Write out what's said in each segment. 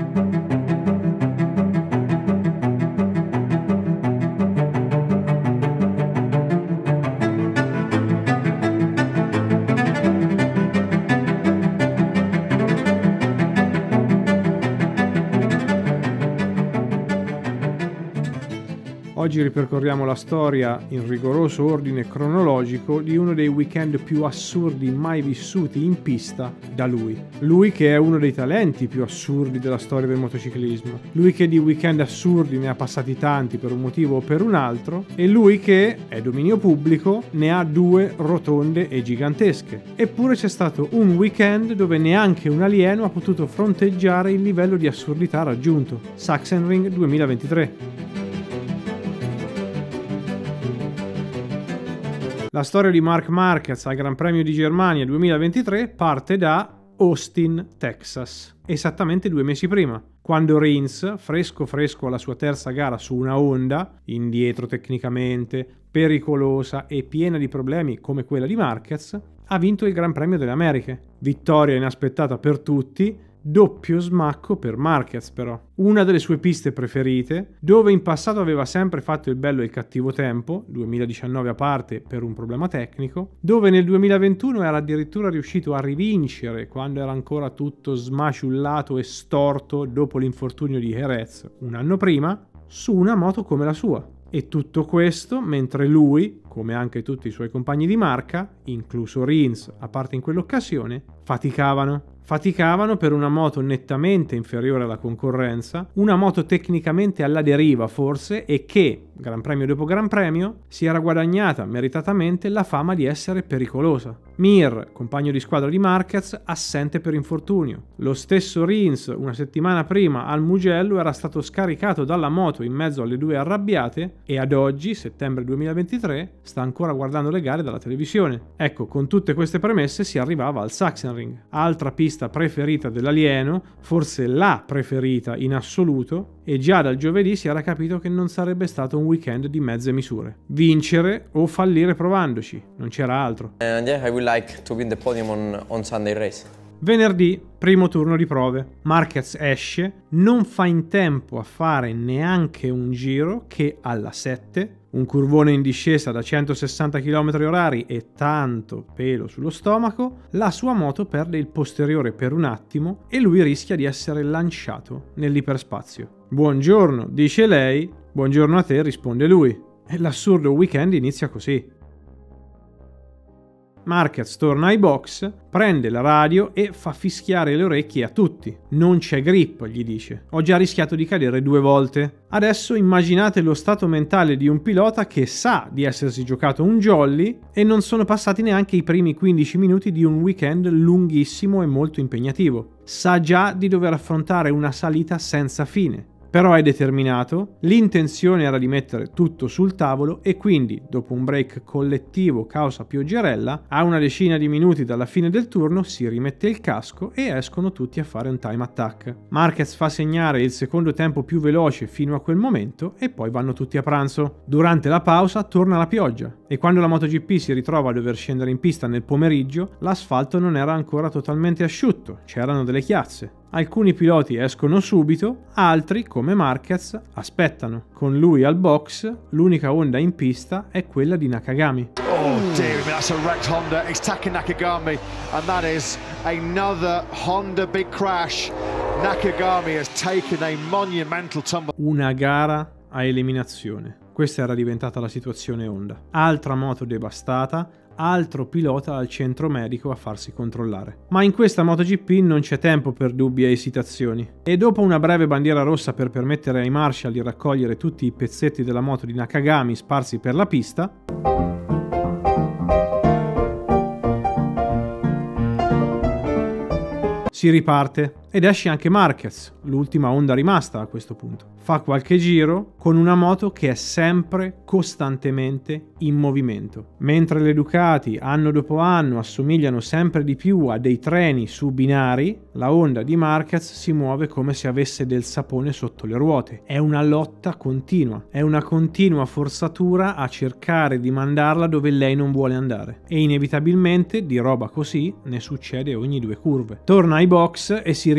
Oggi ripercorriamo la storia in rigoroso ordine cronologico di uno dei weekend più assurdi mai vissuti in pista da lui. Lui che è uno dei talenti più assurdi della storia del motociclismo. Lui che di weekend assurdi ne ha passati tanti per un motivo o per un altro. E lui che, è dominio pubblico, ne ha 2 rotonde e gigantesche. Eppure c'è stato un weekend dove neanche un alieno ha potuto fronteggiare il livello di assurdità raggiunto. Sachsenring 2023. La storia di Marc Marquez al Gran Premio di Germania 2023 parte da Austin, Texas, esattamente 2 mesi prima, quando Rins, fresco alla sua terza gara su una Honda, indietro tecnicamente, pericolosa e piena di problemi come quella di Marquez, ha vinto il Gran Premio delle Americhe. Vittoria inaspettata per tutti, doppio smacco per Marquez però. Una delle sue piste preferite, dove in passato aveva sempre fatto il bello e il cattivo tempo, 2019 a parte per un problema tecnico, dove nel 2021 era addirittura riuscito a rivincere quando era ancora tutto smaciullato e storto dopo l'infortunio di Jerez un anno prima, su una moto come la sua. E tutto questo mentre lui, come anche tutti i suoi compagni di marca, incluso Rins a parte in quell'occasione, faticavano per una moto nettamente inferiore alla concorrenza, una moto tecnicamente alla deriva forse e che, Gran Premio dopo Gran Premio, si era guadagnata meritatamente la fama di essere pericolosa. Mir, compagno di squadra di Marquez, assente per infortunio. Lo stesso Rins, una settimana prima al Mugello, era stato scaricato dalla moto in mezzo alle 2 arrabbiate e ad oggi, settembre 2023, sta ancora guardando le gare dalla televisione. Ecco, con tutte queste premesse si arrivava al Sachsenring, altra pista preferita dell'alieno, forse la preferita in assoluto, e già dal giovedì si era capito che non sarebbe stato un weekend di mezze misure. Vincere o fallire provandoci, non c'era altro. Yeah, I would like to win the podium on Sunday race. Venerdì, primo turno di prove. Marquez esce, non fa in tempo a fare neanche un giro che alla 7, un curvone in discesa da 160 km/h e tanto pelo sullo stomaco, la sua moto perde il posteriore per un attimo e lui rischia di essere lanciato nell'iperspazio. Buongiorno, dice lei, buongiorno a te, risponde lui. E l'assurdo weekend inizia così. Marquez torna ai box, prende la radio e fa fischiare le orecchie a tutti. Non c'è grip, gli dice. Ho già rischiato di cadere 2 volte. Adesso immaginate lo stato mentale di un pilota che sa di essersi giocato un jolly e non sono passati neanche i primi 15 minuti di un weekend lunghissimo e molto impegnativo. Sa già di dover affrontare una salita senza fine. Però è determinato, l'intenzione era di mettere tutto sul tavolo e quindi, dopo un break collettivo causa pioggerella, a una decina di minuti dalla fine del turno si rimette il casco e escono tutti a fare un time attack. Marquez fa segnare il secondo tempo più veloce fino a quel momento e poi vanno tutti a pranzo. Durante la pausa torna la pioggia e quando la MotoGP si ritrova a dover scendere in pista nel pomeriggio, l'asfalto non era ancora totalmente asciutto, c'erano delle chiazze. Alcuni piloti escono subito, altri, come Marquez, aspettano. Con lui al box, l'unica Honda in pista è quella di Nakagami. Oh dear me, that's a wrecked Honda. It's Taka Nakagami, and that is another Honda big crash. Nakagami has taken a monumental tumble. Una gara a eliminazione. Questa era diventata la situazione Honda. Altra moto devastata, altro pilota al centro medico a farsi controllare. Ma in questa MotoGP non c'è tempo per dubbi e esitazioni. E dopo una breve bandiera rossa per permettere ai Marshall di raccogliere tutti i pezzetti della moto di Nakagami sparsi per la pista, si riparte ed esce anche Marquez, l'ultima Honda rimasta a questo punto. Fa qualche giro con una moto che è sempre costantemente in movimento. Mentre le Ducati anno dopo anno assomigliano sempre di più a dei treni su binari, la Honda di Marquez si muove come se avesse del sapone sotto le ruote. È una lotta continua, è una continua forzatura a cercare di mandarla dove lei non vuole andare. E inevitabilmente di roba così ne succede ogni 2 curve. Torna ai box e si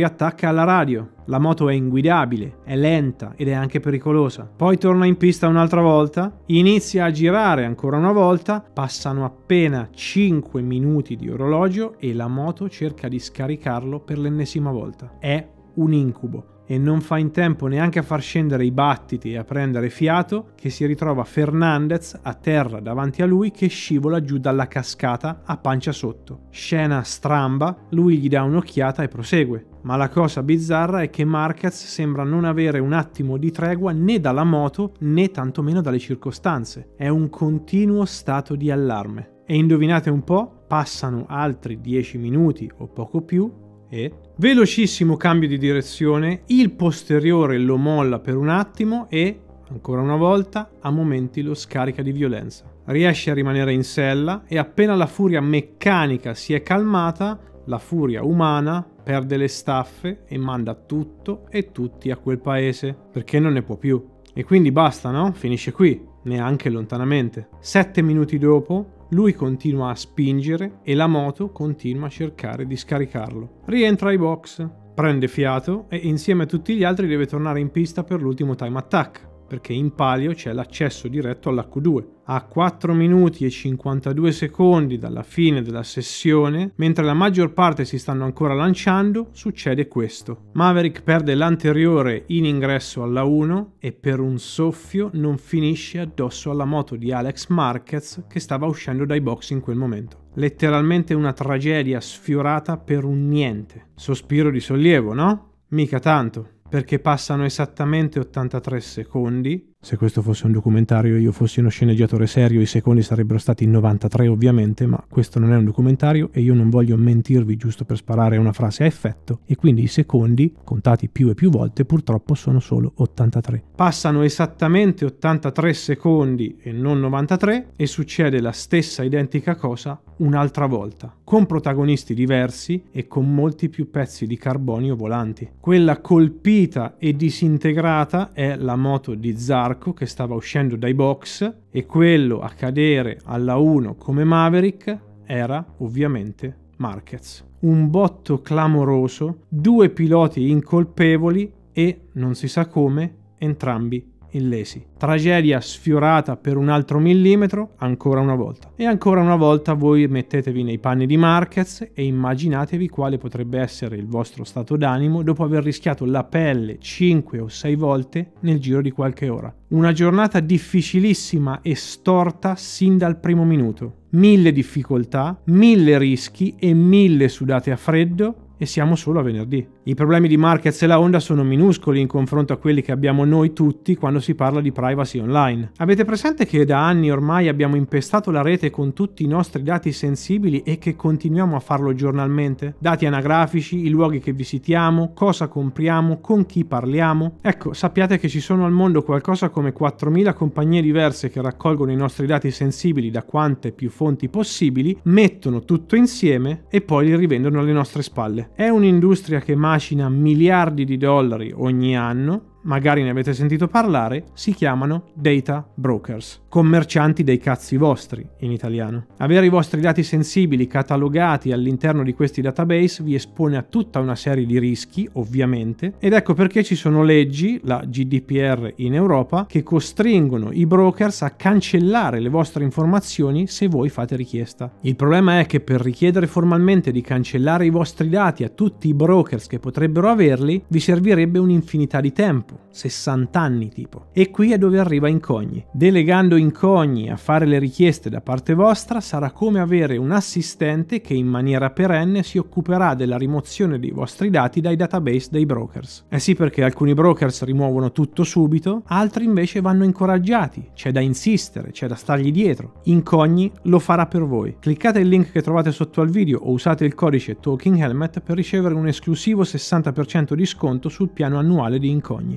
riattacca alla radio. La moto è inguidabile, è lenta ed è anche pericolosa. Poi torna in pista un'altra volta, inizia a girare ancora una volta, passano appena 5 minuti di orologio e la moto cerca di scaricarlo per l'ennesima volta. È un incubo. E non fa in tempo neanche a far scendere i battiti e a prendere fiato che si ritrova Fernandez a terra davanti a lui che scivola giù dalla cascata a pancia sotto. Scena stramba, lui gli dà un'occhiata e prosegue. Ma la cosa bizzarra è che Marquez sembra non avere un attimo di tregua né dalla moto né tantomeno dalle circostanze. È un continuo stato di allarme. E indovinate un po', passano altri 10 minuti o poco più e velocissimo cambio di direzione, il posteriore lo molla per un attimo e, ancora una volta, a momenti lo scarica di violenza. Riesce a rimanere in sella e appena la furia meccanica si è calmata, la furia umana perde le staffe e manda tutto e tutti a quel paese, perché non ne può più. E quindi basta, no? Finisce qui, neanche lontanamente. 7 minuti dopo, lui continua a spingere e la moto continua a cercare di scaricarlo. Rientra ai box, prende fiato e insieme a tutti gli altri deve tornare in pista per l'ultimo time attack, perché in palio c'è l'accesso diretto all'H2. A 4 minuti e 52 secondi dalla fine della sessione, mentre la maggior parte si stanno ancora lanciando, succede questo. Maverick perde l'anteriore in ingresso alla 1 e per un soffio non finisce addosso alla moto di Alex Marquez che stava uscendo dai box in quel momento. Letteralmente una tragedia sfiorata per un niente. Sospiro di sollievo, no? Mica tanto. Perché passano esattamente 83 secondi. Se questo fosse un documentario e io fossi uno sceneggiatore serio, i secondi sarebbero stati 93 ovviamente, ma questo non è un documentario e io non voglio mentirvi giusto per sparare una frase a effetto, e quindi i secondi, contati più e più volte, purtroppo sono solo 83. Passano esattamente 83 secondi e non 93 e succede la stessa identica cosa un'altra volta, con protagonisti diversi e con molti più pezzi di carbonio volanti. Quella colpita e disintegrata è la moto di Zarco che stava uscendo dai box e quello a cadere alla 1 come Maverick era ovviamente Marquez. Un botto clamoroso, 2 piloti incolpevoli e, non si sa come, entrambi illesi. Tragedia sfiorata per un altro millimetro ancora una volta. E ancora una volta voi mettetevi nei panni di Marquez e immaginatevi quale potrebbe essere il vostro stato d'animo dopo aver rischiato la pelle 5 o 6 volte nel giro di qualche ora. Una giornata difficilissima e storta sin dal primo minuto. 1000 difficoltà, 1000 rischi e 1000 sudate a freddo. E siamo solo a venerdì. I problemi di Marquez e la Honda sono minuscoli in confronto a quelli che abbiamo noi tutti quando si parla di privacy online. Avete presente che da anni ormai abbiamo impestato la rete con tutti i nostri dati sensibili e che continuiamo a farlo giornalmente? Dati anagrafici, i luoghi che visitiamo, cosa compriamo, con chi parliamo. Ecco, sappiate che ci sono al mondo qualcosa come 4.000 compagnie diverse che raccolgono i nostri dati sensibili da quante più fonti possibili, mettono tutto insieme e poi li rivendono alle nostre spalle. È un'industria che macina miliardi di dollari ogni anno, magari ne avete sentito parlare, si chiamano data brokers, commercianti dei cazzi vostri in italiano. Avere i vostri dati sensibili catalogati all'interno di questi database vi espone a tutta una serie di rischi, ovviamente, ed ecco perché ci sono leggi, la GDPR in Europa, che costringono i brokers a cancellare le vostre informazioni se voi fate richiesta. Il problema è che per richiedere formalmente di cancellare i vostri dati a tutti i brokers che potrebbero averli, vi servirebbe un'infinità di tempo. 60 anni tipo. E qui è dove arriva Incogni. Delegando Incogni a fare le richieste da parte vostra sarà come avere un assistente che in maniera perenne si occuperà della rimozione dei vostri dati dai database dei brokers. Eh sì, perché alcuni brokers rimuovono tutto subito, altri invece vanno incoraggiati, c'è da insistere, c'è da stargli dietro. Incogni lo farà per voi. Cliccate il link che trovate sotto al video o usate il codice Talking Helmet per ricevere un esclusivo 60% di sconto sul piano annuale di Incogni.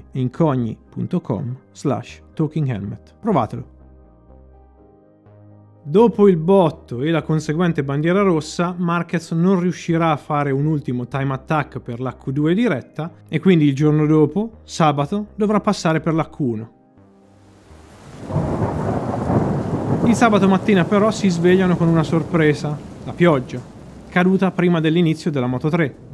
incogni.com/talkinghelmet. Provatelo. Dopo il botto e la conseguente bandiera rossa, Marquez non riuscirà a fare un ultimo time attack per l'H2 diretta e quindi il giorno dopo, sabato, dovrà passare per l'H1. Il sabato mattina però si svegliano con una sorpresa, la pioggia, caduta prima dell'inizio della Moto3.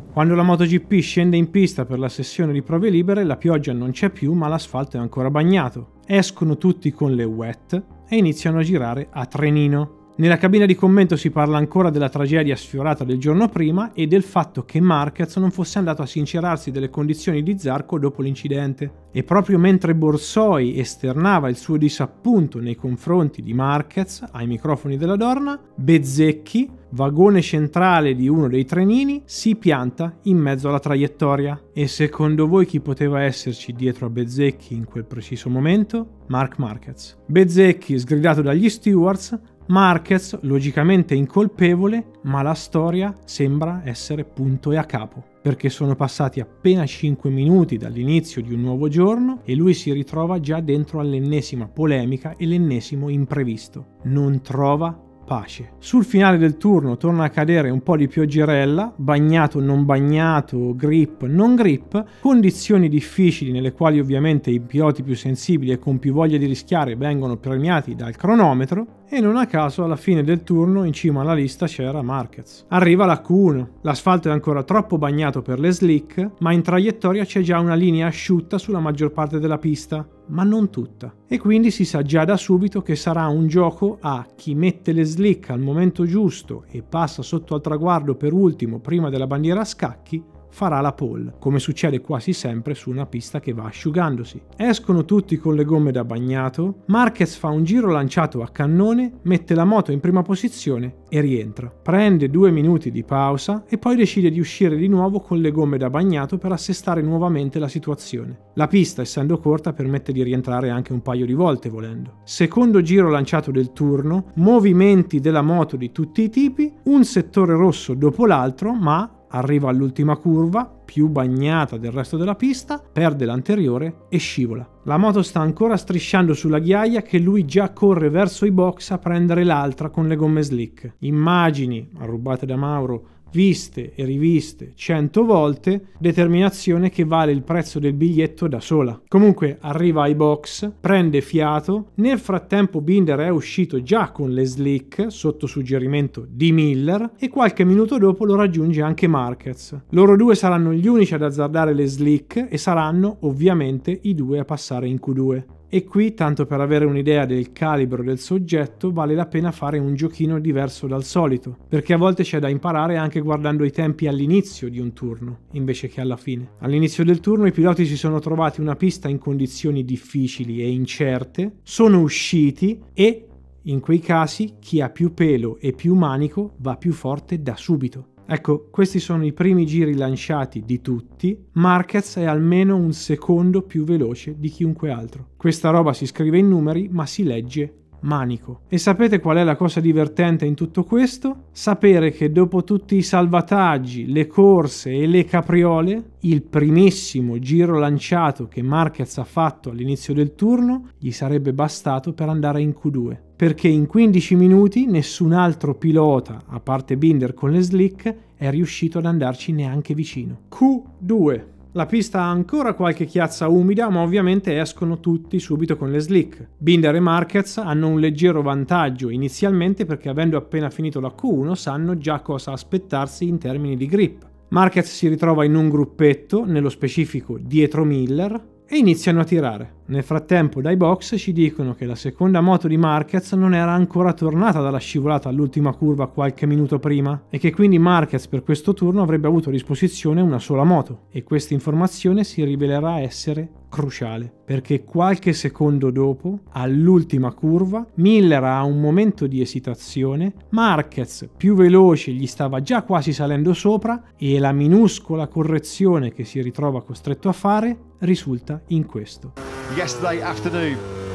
Quando la MotoGP scende in pista per la sessione di prove libere, la pioggia non c'è più, ma l'asfalto è ancora bagnato. Escono tutti con le wet e iniziano a girare a trenino. Nella cabina di commento si parla ancora della tragedia sfiorata del giorno prima e del fatto che Marquez non fosse andato a sincerarsi delle condizioni di Zarco dopo l'incidente. E proprio mentre Borsoi esternava il suo disappunto nei confronti di Marquez ai microfoni della Dorna, Bezzecchi, vagone centrale di uno dei trenini, si pianta in mezzo alla traiettoria. E secondo voi chi poteva esserci dietro a Bezzecchi in quel preciso momento? Marc Marquez. Bezzecchi sgridato dagli stewards, Marquez logicamente incolpevole, ma la storia sembra essere punto e a capo, perché sono passati appena 5 minuti dall'inizio di un nuovo giorno e lui si ritrova già dentro all'ennesima polemica e l'ennesimo imprevisto. Non trova pace. Sul finale del turno torna a cadere un po' di pioggerella, bagnato non bagnato, grip non grip, condizioni difficili nelle quali ovviamente i piloti più sensibili e con più voglia di rischiare vengono premiati dal cronometro, e non a caso alla fine del turno in cima alla lista c'era Marquez. Arriva la Q1, l'asfalto è ancora troppo bagnato per le slick, ma in traiettoria c'è già una linea asciutta sulla maggior parte della pista, ma non tutta. E quindi si sa già da subito che sarà un gioco a chi mette le slick al momento giusto e passa sotto al traguardo per ultimo prima della bandiera a scacchi, farà la pole, come succede quasi sempre su una pista che va asciugandosi. Escono tutti con le gomme da bagnato, Marquez fa un giro lanciato a cannone, mette la moto in prima posizione e rientra. Prende 2 minuti di pausa e poi decide di uscire di nuovo con le gomme da bagnato per assestare nuovamente la situazione. La pista, essendo corta, permette di rientrare anche un paio di volte volendo. Secondo giro lanciato del turno, movimenti della moto di tutti i tipi, un settore rosso dopo l'altro, ma arriva all'ultima curva, più bagnata del resto della pista, perde l'anteriore e scivola. La moto sta ancora strisciando sulla ghiaia che lui già corre verso i box a prendere l'altra con le gomme slick. Immagini, arrubate da Mauro, viste e riviste 100 volte, determinazione che vale il prezzo del biglietto da sola. Comunque arriva ai box, prende fiato, nel frattempo Binder è uscito già con le slick sotto suggerimento di Miller e qualche minuto dopo lo raggiunge anche Marquez. Loro due saranno gli unici ad azzardare le slick e saranno ovviamente i due a passare in Q2. E qui, tanto per avere un'idea del calibro del soggetto, vale la pena fare un giochino diverso dal solito, perché a volte c'è da imparare anche guardando i tempi all'inizio di un turno, invece che alla fine. All'inizio del turno i piloti si sono trovati una pista in condizioni difficili e incerte, sono usciti e, in quei casi, chi ha più pelo e più manico va più forte da subito. Ecco, questi sono i primi giri lanciati di tutti. Marquez è almeno un secondo più veloce di chiunque altro. Questa roba si scrive in numeri, ma si legge manico. E sapete qual è la cosa divertente in tutto questo? Sapere che dopo tutti i salvataggi, le corse e le capriole, il primissimo giro lanciato che Marquez ha fatto all'inizio del turno gli sarebbe bastato per andare in Q2. Perché in 15 minuti nessun altro pilota, a parte Binder con le slick, è riuscito ad andarci neanche vicino. Q2. La pista ha ancora qualche chiazza umida, ma ovviamente escono tutti subito con le slick. Binder e Marquez hanno un leggero vantaggio inizialmente perché avendo appena finito la Q1 sanno già cosa aspettarsi in termini di grip. Marquez si ritrova in un gruppetto, nello specifico dietro Miller, e iniziano a tirare. Nel frattempo dai box ci dicono che la seconda moto di Marquez non era ancora tornata dalla scivolata all'ultima curva qualche minuto prima e che quindi Marquez per questo turno avrebbe avuto a disposizione una sola moto, e questa informazione si rivelerà essere cruciale perché qualche secondo dopo, all'ultima curva, Miller ha un momento di esitazione, Marquez più veloce gli stava già quasi salendo sopra e la minuscola correzione che si ritrova costretto a fare risulta in questo. Yesterday afternoon,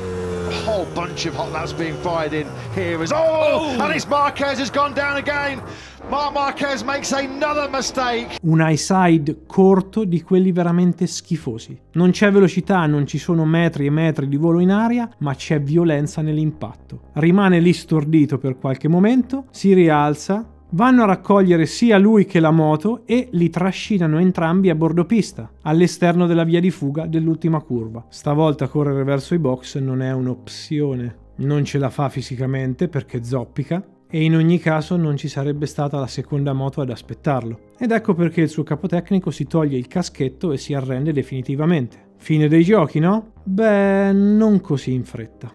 a whole bunch of hot laps being fired in here as and it's Marquez has gone down again. Marc Marquez makes another mistake. Un high side corto di quelli veramente schifosi. Non c'è velocità, non ci sono metri e metri di volo in aria, ma c'è violenza nell'impatto. Rimane lì stordito per qualche momento, si rialza, vanno a raccogliere sia lui che la moto e li trascinano entrambi a bordo pista, all'esterno della via di fuga dell'ultima curva. Stavolta correre verso i box non è un'opzione. Non ce la fa fisicamente perché zoppica e in ogni caso non ci sarebbe stata la seconda moto ad aspettarlo. Ed ecco perché il suo capotecnico si toglie il caschetto e si arrende definitivamente. Fine dei giochi, no? Beh, non così in fretta.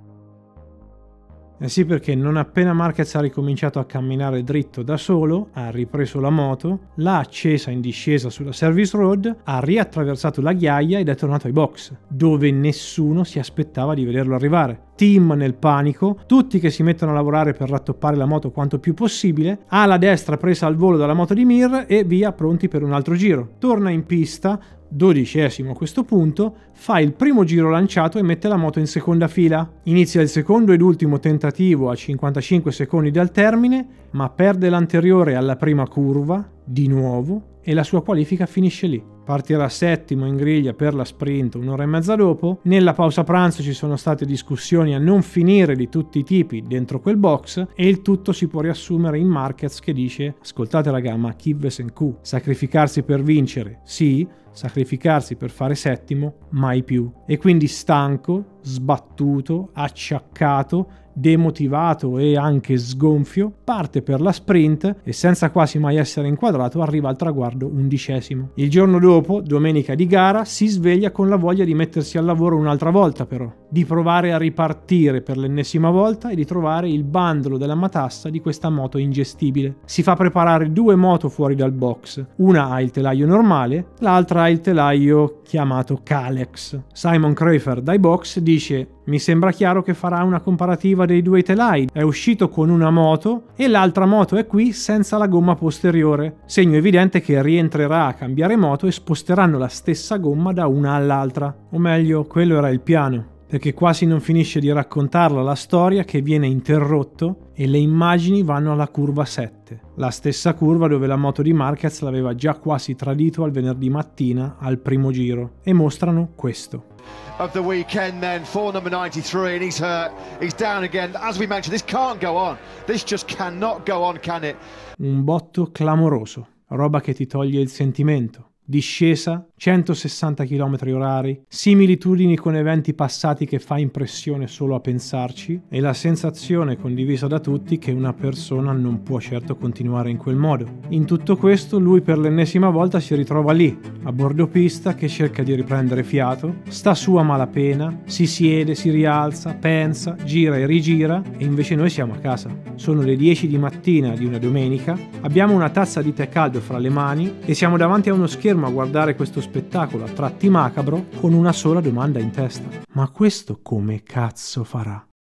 Eh sì, perché non appena Marquez ha ricominciato a camminare dritto da solo, ha ripreso la moto, l'ha accesa in discesa sulla service road, ha riattraversato la ghiaia ed è tornato ai box, dove nessuno si aspettava di vederlo arrivare. Team nel panico, tutti che si mettono a lavorare per rattoppare la moto quanto più possibile, ala destra presa al volo dalla moto di Mir e via pronti per un altro giro. Torna in pista, 12° a questo punto, fa il primo giro lanciato e mette la moto in seconda fila. Inizia il secondo ed ultimo tentativo a 55 secondi dal termine, ma perde l'anteriore alla prima curva, di nuovo, e la sua qualifica finisce lì. Partirà settimo in griglia per la sprint un'ora e mezza dopo. Nella pausa pranzo ci sono state discussioni a non finire di tutti i tipi dentro quel box e il tutto si può riassumere in Marquez che dice: ascoltate raga, ma chi ve sen cu? Sacrificarsi per vincere, sì, sacrificarsi per fare settimo, mai più. E quindi stanco, sbattuto, acciaccato, demotivato e anche sgonfio, parte per la sprint e senza quasi mai essere inquadrato arriva al traguardo 11°. Il giorno dopo, domenica di gara, si sveglia con la voglia di mettersi al lavoro un'altra volta però, di provare a ripartire per l'ennesima volta e di trovare il bandolo della matassa di questa moto ingestibile. Si fa preparare 2 moto fuori dal box, una ha il telaio normale, l'altra ha il telaio chiamato Kalex. Simon Crafter dai box dice: mi sembra chiaro che farà una comparativa dei 2 telai, è uscito con una moto e l'altra moto è qui senza la gomma posteriore, segno evidente che rientrerà a cambiare moto e sposteranno la stessa gomma da una all'altra, o meglio, quello era il piano, perché quasi non finisce di raccontarla la storia che viene interrotto e le immagini vanno alla curva 7, la stessa curva dove la moto di Marquez l'aveva già quasi tradito al venerdì mattina al primo giro, e mostrano questo. Of the weekend then for number 93, and he's hurt, he's down again. As we mentioned, this can't go on, this just cannot go on, can it? Un botto clamoroso, roba che ti toglie il sentimento. Discesa, 160 km/h, similitudini con eventi passati che fa impressione solo a pensarci, e la sensazione condivisa da tutti che una persona non può certo continuare in quel modo. In tutto questo lui per l'ennesima volta si ritrova lì, a bordo pista, che cerca di riprendere fiato, sta su a malapena, si siede, si rialza, pensa, gira e rigira, e invece noi siamo a casa. Sono le 10 di mattina di una domenica, abbiamo una tazza di tè caldo fra le mani e siamo davanti a uno schermo a guardare questo spettacolo a tratti macabro con una sola domanda in testa: ma questo come cazzo farà?